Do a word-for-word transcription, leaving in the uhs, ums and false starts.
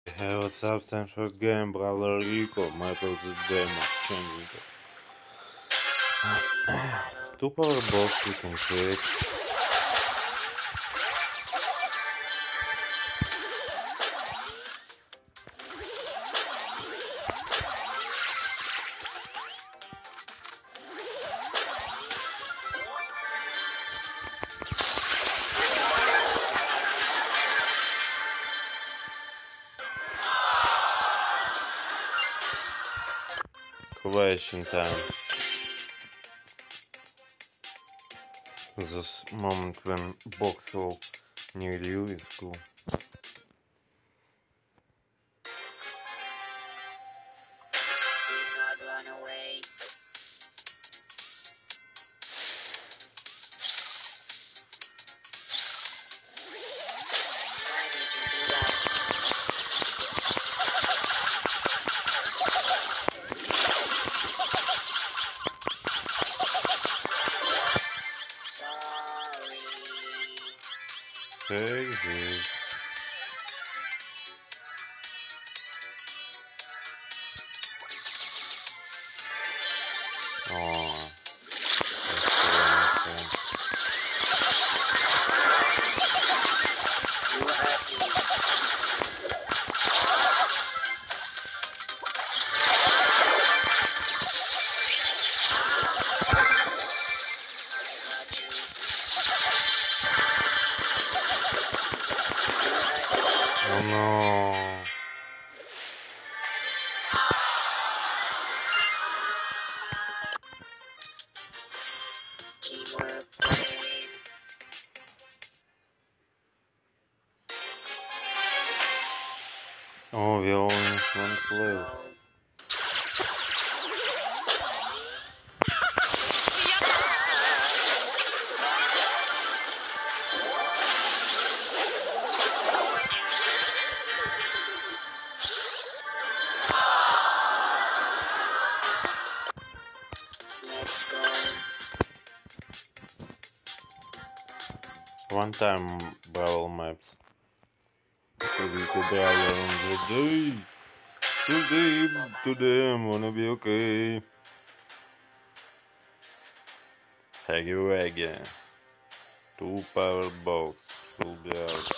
Hey, what's up, Stanford Game, brother Rico, Michael the Demo, changing it. Two power box you can create. Question time. This moment when box will near you is cool. Take this. Oh, oh no. Oh, we only one place. One time Brawl Maps. Rico Brawler on the day. Today, today I'm gonna be okay. Haggy Waggy. Two power box will be out.